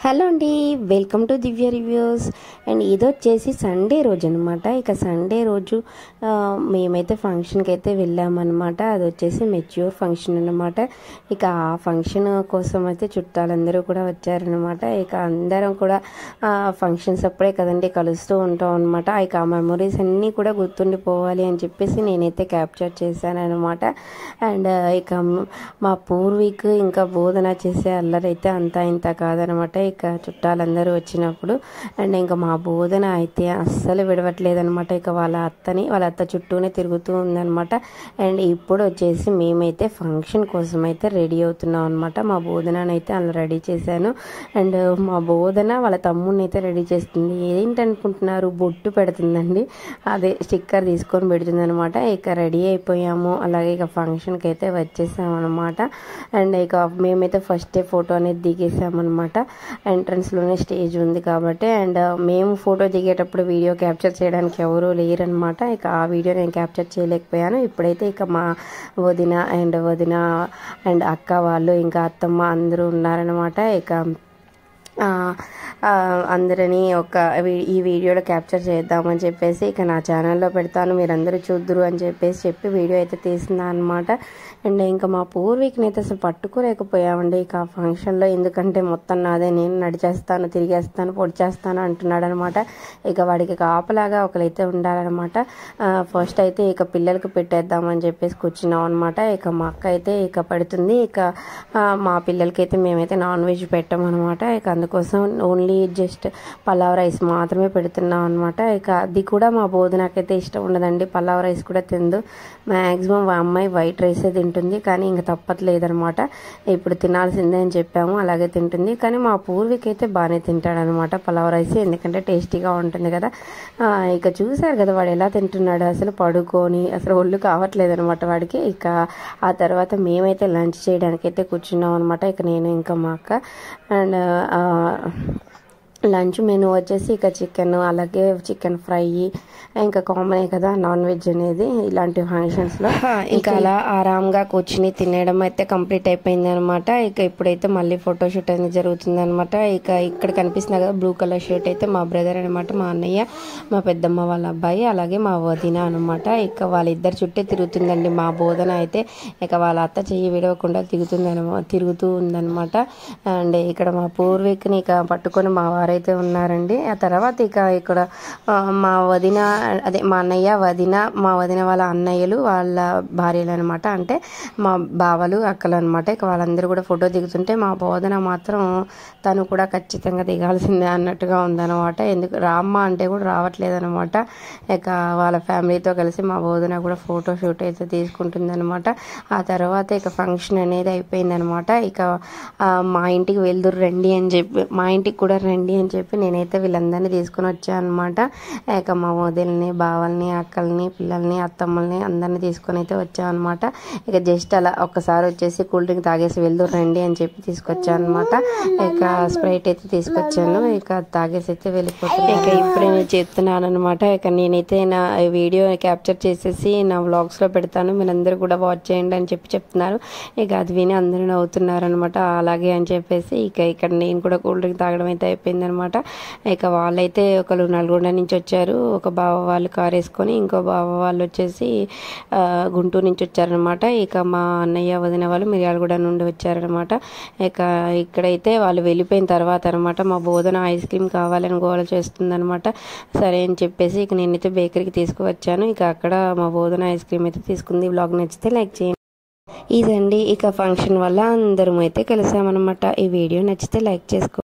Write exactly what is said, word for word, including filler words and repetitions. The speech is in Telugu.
హలో అండి, welcome to Divya reviews. And ఇది వచ్చేసి సండే రోజు అనమాట. ఇక సండే రోజు మేమైతే ఫంక్షన్కి అయితే వెళ్ళామన్నమాట. అది వచ్చేసి మెచ్యూర్ ఫంక్షన్ అనమాట. ఇక ఆ ఫంక్షన్ కోసం అయితే చుట్టాలందరూ కూడా వచ్చారనమాట. ఇక అందరం కూడా ఫంక్షన్స్ అప్పుడే కదండి కలుస్తూ ఉంటాం అనమాట. ఇక ఆ మెమొరీస్ అన్నీ కూడా గుర్తుండిపోవాలి అని చెప్పేసి నేనైతే క్యాప్చర్ చేశాను అనమాట. అండ్ ఇక మా పూర్వీకు ఇంకా బోధన చేసే అల్లరైతే అంతా ఇంత కాదనమాట. ఇక చుట్టాలందరూ వచ్చినప్పుడు అండ్ ఇంకా మా బోధన అయితే అస్సలు విడవట్లేదనమాట. ఇక వాళ్ళ అత్తని వాళ్ళ అత్త చుట్టూనే తిరుగుతూ ఉందనమాట. అండ్ ఇప్పుడు వచ్చేసి మేమైతే ఫంక్షన్ కోసం అయితే రెడీ అవుతున్నాం అనమాట. మా బోధననైతే అలా రెడీ చేశాను. అండ్ మా బోధన వాళ్ళ తమ్ముడిని అయితే రెడీ చేస్తుంది. ఏంటనుకుంటున్నారు, బొట్టు పెడుతుందండి. అదే స్టిక్కర్ తీసుకొని పెడుతుంది అనమాట. ఇక రెడీ అయిపోయాము. అలాగే ఇక ఫంక్షన్కి అయితే వచ్చేసాము అనమాట. అండ్ ఇక మేమైతే ఫస్ట్ ఫోటో అనేది దిగేసామన్నమాట. ఎంట్రన్స్లోనే స్టేజ్ ఉంది కాబట్టి. అండ్ మేము ఫోటో దిగేటప్పుడు వీడియో క్యాప్చర్ చేయడానికి ఎవరూ లేరనమాట. ఇక ఆ వీడియో నేను క్యాప్చర్ చేయలేకపోయాను. ఇప్పుడైతే ఇక మా వదిన అండ్ వదిన అండ్ అక్క వాళ్ళు ఇంకా అత్తమ్మ అందరూ ఉన్నారనమాట. ఇక అందరినీ ఒక ఈ వీడియోలో క్యాప్చర్ చేద్దామని చెప్పేసి ఇక నా ఛానల్లో పెడతాను, మీరందరూ చూద్దురు అని చెప్పేసి చెప్పి వీడియో అయితే తీసిందా అనమాట. అండ్ ఇంకా మా పూర్వీకుని అయితే అసలు పట్టుకోలేకపోయామండి ఇక ఆ ఫంక్షన్లో. ఎందుకంటే మొత్తం నాదే, నేను నడిచేస్తాను, తిరిగేస్తాను, పొడిచేస్తాను అంటున్నాడు అనమాట. ఇక వాడికి కాపలాగా ఒకరైతే ఉండాలన్నమాట. ఫస్ట్ అయితే ఇక పిల్లలకి పెట్టేద్దామని చెప్పేసి కూర్చున్నాం అనమాట. ఇక మా అక్క అయితే ఇక పెడుతుంది. ఇక మా పిల్లలకి అయితే మేమైతే నాన్ వెజ్ పెట్టామన్నమాట. ఇక అందుకోసం ఓన్లీ జస్ట్ పలావ్ రైస్ మాత్రమే పెడుతున్నాం అనమాట. ఇక అది కూడా మా బోధనకైతే ఇష్టం ఉండదండి, పలావ్ రైస్ కూడా తిందు. మ్యాక్సిమం మా అమ్మాయి వైట్ రైసే తింటుంది. కానీ ఇంకా తప్పట్లేదనమాట, ఇప్పుడు తినాల్సిందే అని చెప్పాము, అలాగే తింటుంది. కానీ మా పూర్వీకైతే బాగానే తింటాడనమాట పలావ్ రైస్, ఎందుకంటే టేస్టీగా ఉంటుంది కదా. ఇక చూసారు కదా వాడు ఎలా తింటున్నాడు, అసలు పడుకొని అసలు ఒళ్ళు కావట్లేదు అనమాట వాడికి. ఇక ఆ తర్వాత మేమైతే లంచ్ చేయడానికి అయితే కూర్చున్నాం అనమాట. ఇక నేను ఇంకా మా అక్క. అండ్ లంచ్ మెనూ వచ్చేసి ఇక చికెన్, అలాగే చికెన్ ఫ్రై, ఇంకా కామనే కదా నాన్ వెజ్ అనేది ఇలాంటి ఫంక్షన్స్లో. ఇంకా అలా ఆరాంగా కూర్చుని తినేయడం అయితే కంప్లీట్ అయిపోయింది అనమాట. ఇక ఇప్పుడైతే మళ్ళీ ఫోటోషూట్ అనేది జరుగుతుంది అనమాట. ఇక ఇక్కడ కనిపిస్తుంది కదా బ్లూ కలర్ షర్ట్ అయితే మా బ్రదర్ అనమాట, మా అన్నయ్య, మా పెద్దమ్మ వాళ్ళ అబ్బాయి, అలాగే మా వదిన అనమాట. ఇక వాళ్ళిద్దరు చుట్టే తిరుగుతుందండి మా బోధన అయితే. ఇక వాళ్ళ అత్త చెయ్యి విడవకుండా తిరుగుతుందనమా తిరుగుతూ ఉందనమాట. అండ్ ఇక్కడ మా పూర్వీకుని ఇక పట్టుకొని మా వారైతే ఉన్నారండి. ఆ తర్వాత ఇక ఇక్కడ మా వదిన, అదే మా అన్నయ్య వదిన, మా వదిన వాళ్ళ అన్నయ్యలు వాళ్ళ భార్యలు అనమాట, అంటే మా బావలు అక్కలు అనమాట. ఇక వాళ్ళందరూ కూడా ఫోటో దిగుతుంటే మా బోధన మాత్రం తను కూడా ఖచ్చితంగా దిగాల్సిందే అన్నట్టుగా ఉందన్నమాట. ఎందుకు రామ్మ అంటే కూడా రావట్లేదు అనమాట. ఇక వాళ్ళ ఫ్యామిలీతో కలిసి మా బోధన కూడా ఫోటో షూట్ అయితే తీసుకుంటుంది అనమాట. ఆ తర్వాత ఇక ఫంక్షన్ అనేది అయిపోయిందనమాట. ఇక మా ఇంటికి వెళ్దురు రండి అని చెప్పి, మా ఇంటికి కూడా రండి అని చెప్పి నేనైతే వీళ్ళందరినీ తీసుకుని వచ్చాను అనమాట. ఇక మా వదిల్ని, బావల్ని, అక్కల్ని, పిల్లల్ని, అత్తమ్మల్ని అందరినీ తీసుకొని అయితే వచ్చాను అనమాట. ఇక జస్ట్ అలా ఒక్కసారి వచ్చేసి కూల్ డ్రింక్ తాగేసి వెళ్దురు రండి అని చెప్పి తీసుకొచ్చాను అనమాట. ఇక స్ప్రైట్ అయితే తీసుకొచ్చాను. ఇక తాగేసి అయితే వెళ్ళిపోతాను. ఇక ఇప్పుడే నేను చెప్తున్నాను అనమాట. ఇక నేనైతే నా వీడియో క్యాప్చర్ చేసేసి నా వ్లాగ్స్లో పెడతాను, మీరందరూ కూడా వాచ్ చేయండి అని చెప్పి చెప్తున్నారు. ఇక అది విని అందరూ నవ్వుతున్నారు అనమాట. అలాగే అని చెప్పేసి ఇక ఇక్కడ నేను కూడా కూల్ డ్రింక్ తాగడం అయితే అయిపోయిందనమాట. ఇక వాళ్ళైతే ఒకరు నల్గొండ నుంచి వచ్చారు, ఒక బావ వాళ్ళు కారు వేసుకొని, ఇంకో బావ వాళ్ళు వచ్చేసి గుంటూరు నుంచి వచ్చారనమాట. ఇక మా అన్నయ్య వదిన వాళ్ళు మిర్యాలగూడ నుండి వచ్చారనమాట. ఇక ఇక్కడైతే వాళ్ళు వెళ్ళిపోయిన తర్వాత అనమాట మా బోధన ఐస్ క్రీమ్ కావాలని గోల చేస్తుందనమాట. సరే అని చెప్పేసి ఇక నేనైతే బేకరీకి తీసుకువచ్చాను. ఇక అక్కడ మా బోధన ఐస్ క్రీమ్ అయితే తీసుకుంది. బ్లాగ్ నచ్చితే లైక్ చేయండి. ఇదండి ఇక ఫంక్షన్ వల్ల అందరం అయితే కలిసామన్నమాట. ఈ వీడియో నచ్చితే లైక్ చేసుకోండి.